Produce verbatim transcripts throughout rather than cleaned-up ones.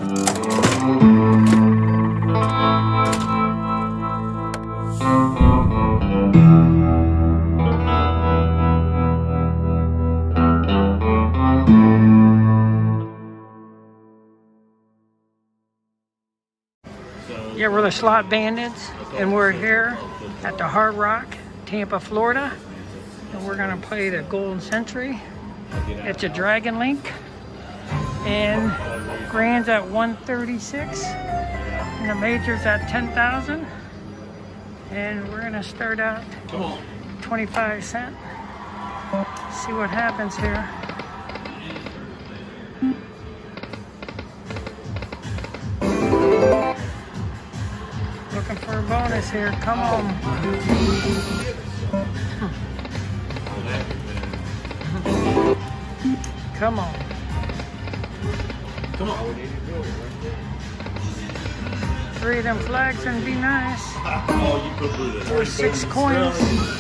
Yeah, we're the Slot Bandits, and we're here at the Hard Rock, Tampa, Florida. And we're gonna play the Golden Century. It's a Dragon Link, and grand's at one thirty-six, and the major's at ten thousand. And we're gonna start out twenty-five cent. See what happens here. Looking for a bonus here. Come on. Come on. Come on. Three of them flags and be nice. Oh, you put through this. Or six coins.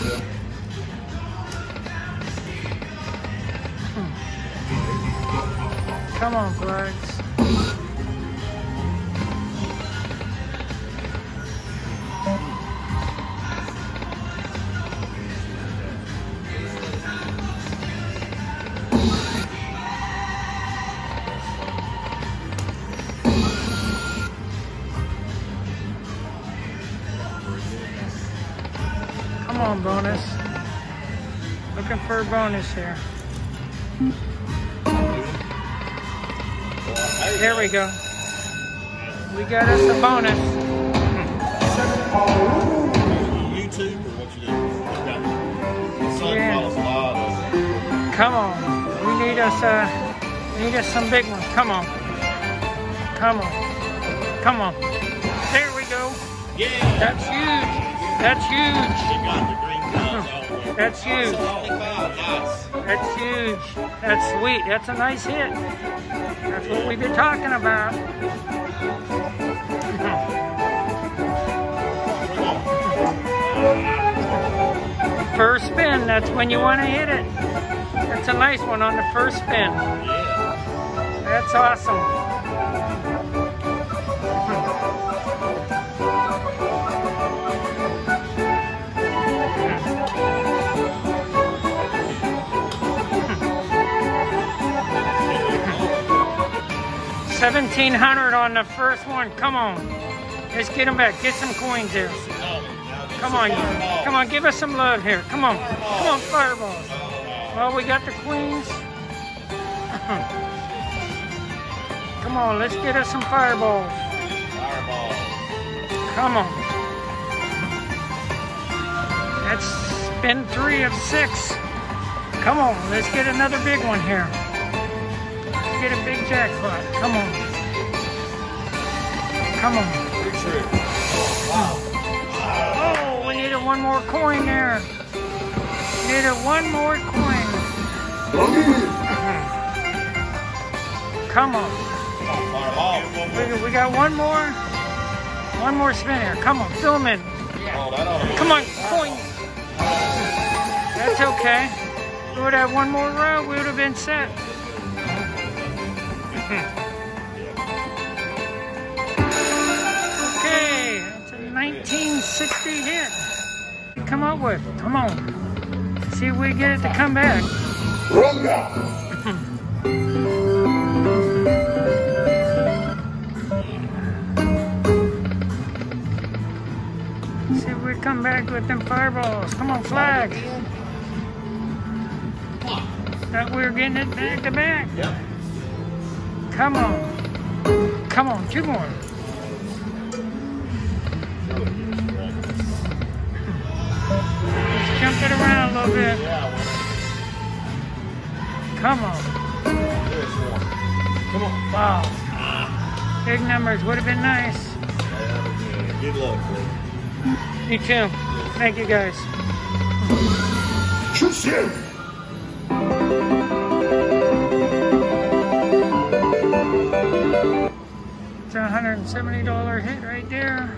Come on, flags. Come on, bonus. Looking for a bonus here. There we go. We got us a bonus. YouTube or what you do? Okay. Yeah. Come on. We need us uh we need us some big ones. Come on. Come on. Come on. There we go. Yeah. That's huge. That's huge. That's huge. That's huge. That's sweet. That's a nice hit. That's what we've been talking about. First spin, that's when you want to hit it. That's a nice one on the first spin. That's awesome. seventeen hundred on the first one. Come on. Let's get them back. Get some coins here. Come on. Come on. Give us some love here. Come on. Come on, fireballs. Well, we got the queens. Come on. Let's get us some fireballs. Come on. That's spin three of six. Come on. Let's get another big one here. Get a big jackpot. Come on. Come on. Oh, we needed one more coin there. Needed one more coin. Come on. We, we got one more. One more spin here. Come on, fill them in. Come on, coins. That's okay. We would have one more row. We would have been set. Okay, that's a nineteen sixty hit. Come up with, come on. See if we get it to come back. See if we come back with them fireballs. Come on, flags. Thought we were getting it back to back. Come on. Come on, two more. Let's jump it around a little bit. Come on. Come on. Wow. Big numbers would have been nice. Good luck, bro. You too. Thank you, guys. It's a one hundred seventy dollar hit right there.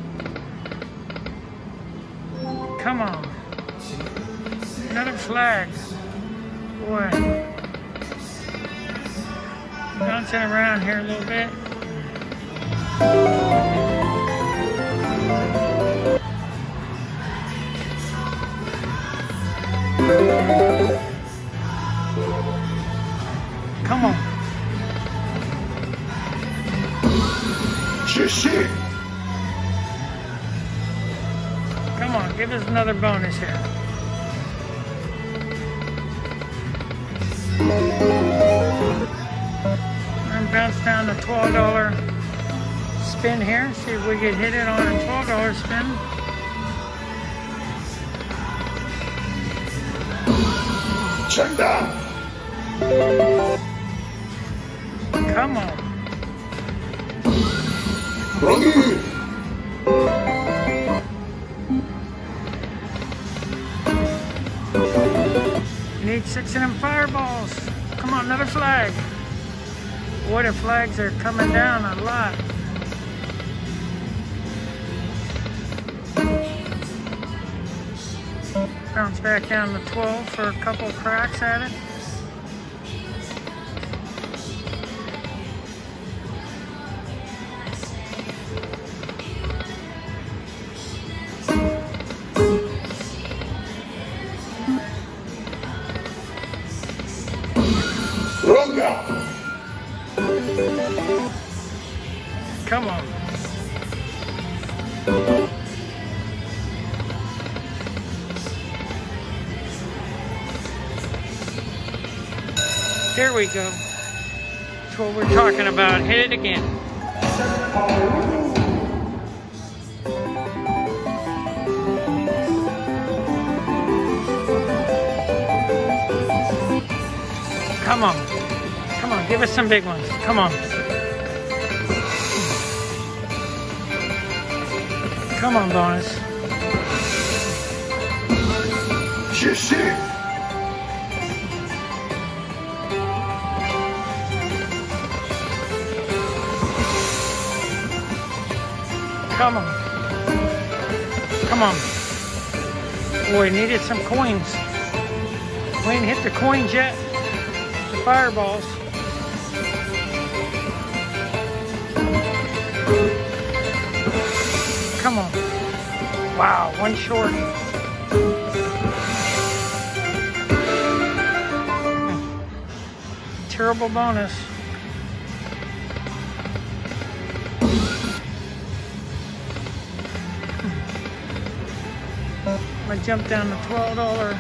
Come on. Another flag. Boy. Bouncing around here a little bit. Come on. Shit. Come on, give us another bonus here. And bounce down to twelve dollar spin here. See if we can hit it on a twelve dollar spin. Check down. Come on. Wrong. You need six of them fireballs. Come on, another flag. Boy, the flags are coming down a lot. Bounce back down to twelve for a couple cracks at it. Come on. There we go. That's what we're talking about. Hit it again. Come on. Come on, give us some big ones. Come on. Come on, bonus. Shit, shit. Come on. Come on. Boy, needed some coins. We ain't hit the coins yet. The fireballs. Come on. Wow, one short. Terrible bonus. I'm gonna jump down to twelve dollar.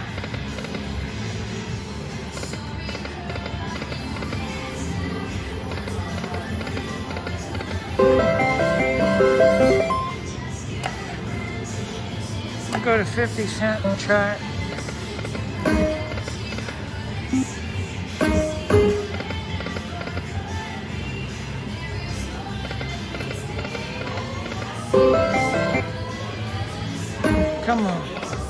I'll go to fifty cent and try it. Come on.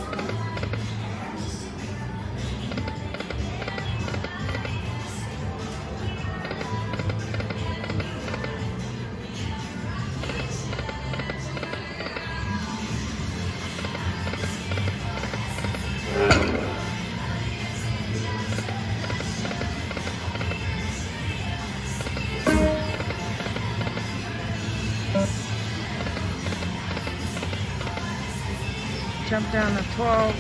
Jump down to twelve.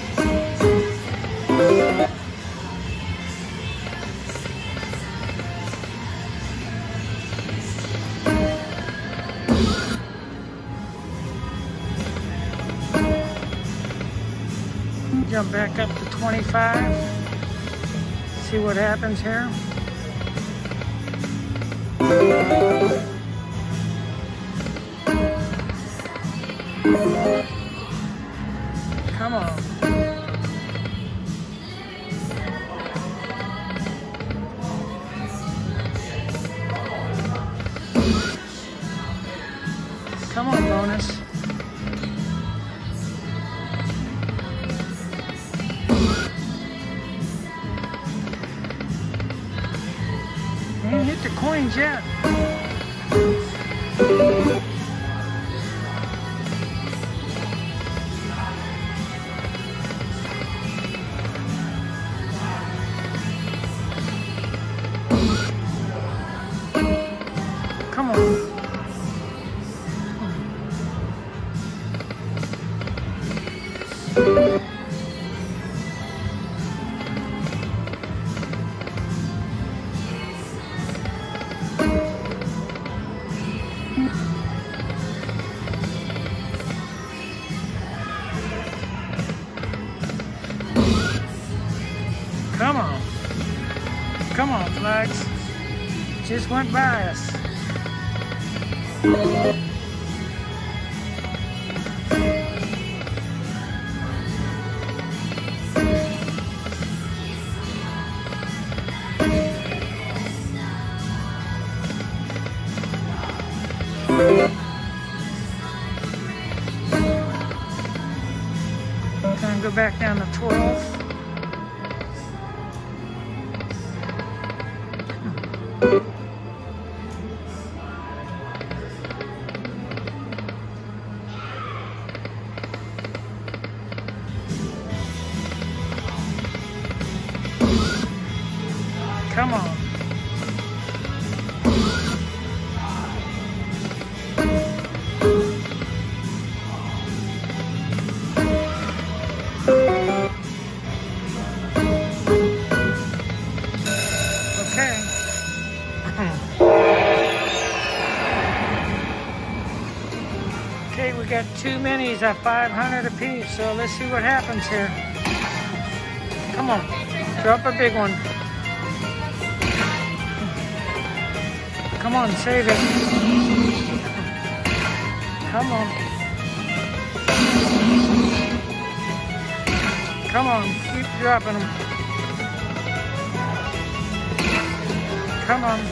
Jump back up to twenty-five. See what happens here. Come on. Come on, bonus. You ain't hit the coins yet. Come on. just went by us. Gonna go back down to twelve. Come on. Okay. Okay, we got two minis at five hundred apiece, so let's see what happens here. Come on, drop a big one. Come on, save it. Come on. Come on, keep dropping them. Come on.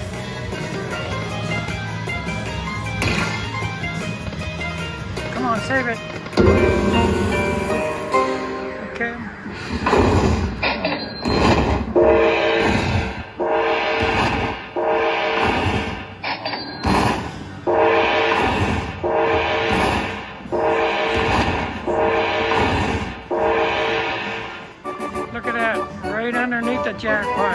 Come on, save it. Okay. Look at that, right underneath the jackpot.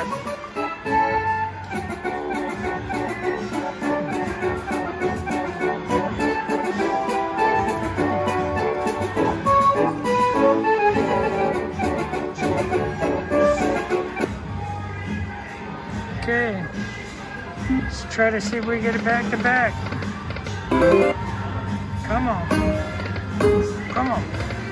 Okay, let's try to see if we get it back to back. Come on, come on.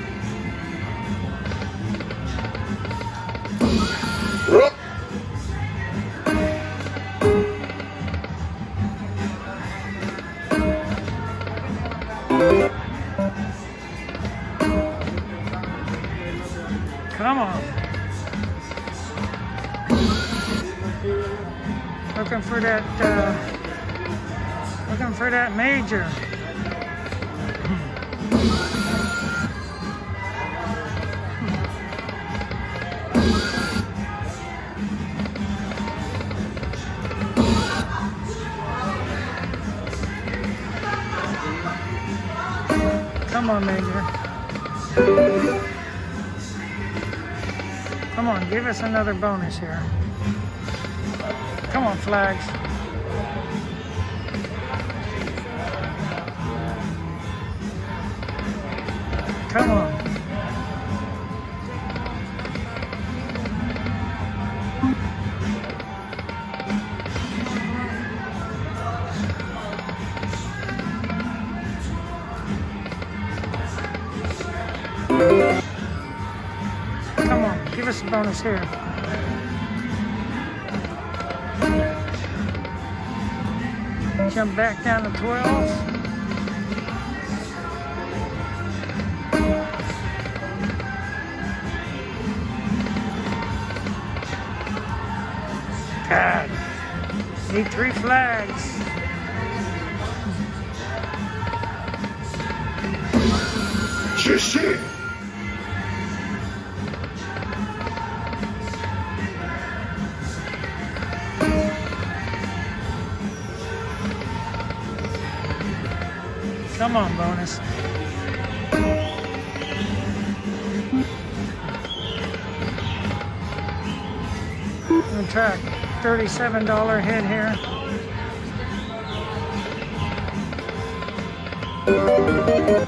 Come on. Looking for that, uh, looking for that major. Come on, major. Come on, give us another bonus here. Come on, flags. Come on. Come on, give us a bonus here. Jump back down to twelve. God, need three flags. Shit. Come on, bonus. We'll try a thirty-seven dollar hit here.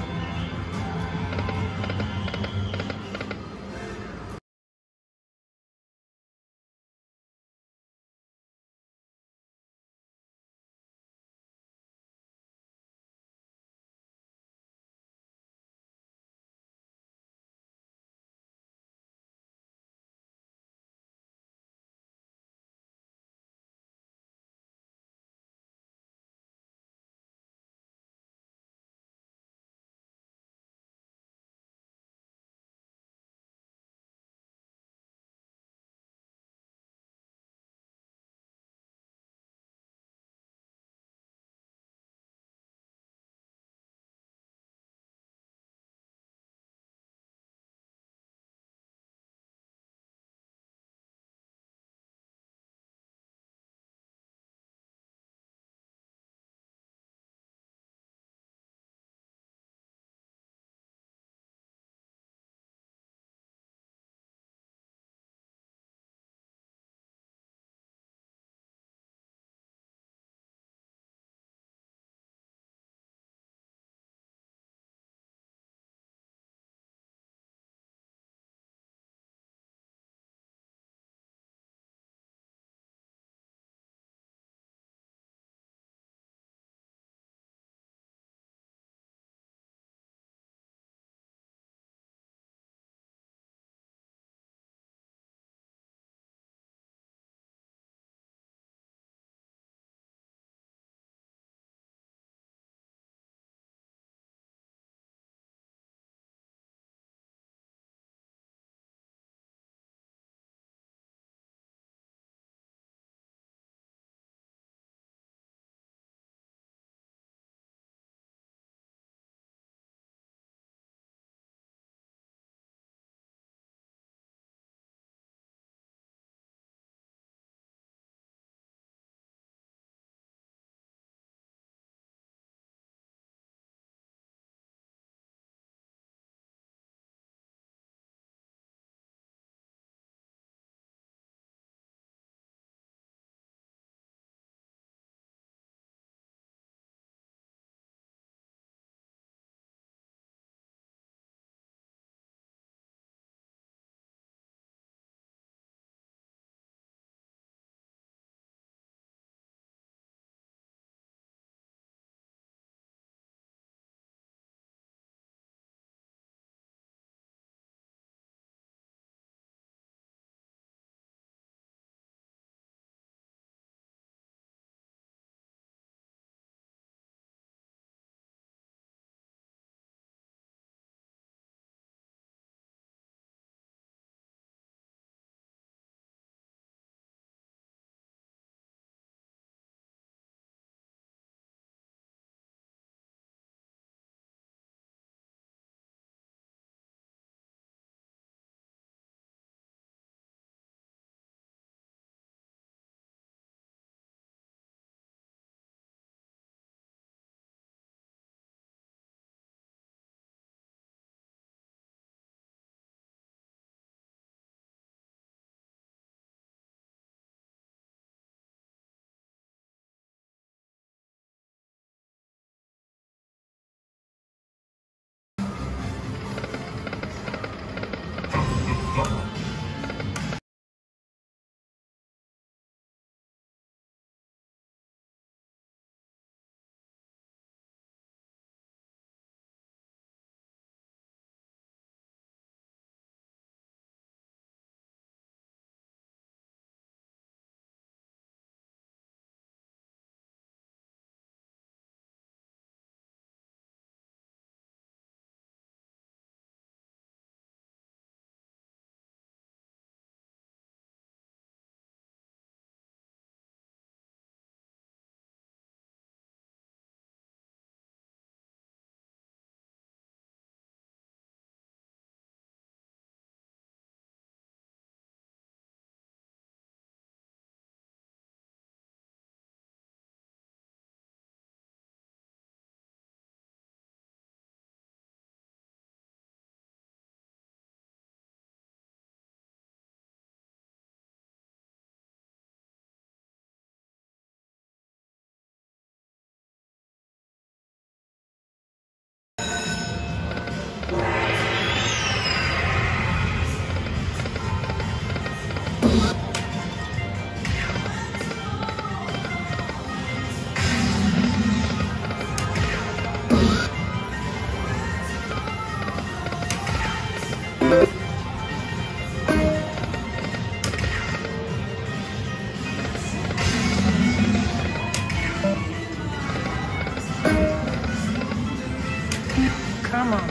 Come on.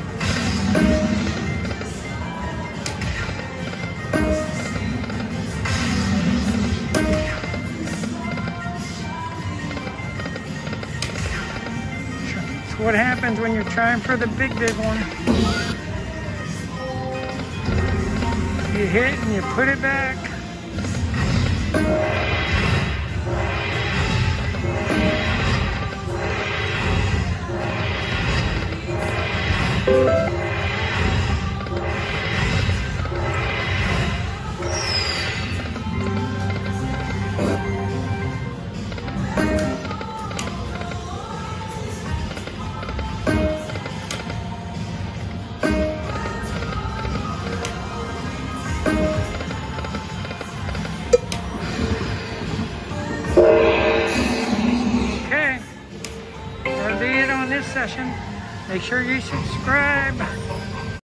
It's what happens when you're trying for the big, big one. You hit and you put it back. That'll be it on this session. Make sure you subscribe.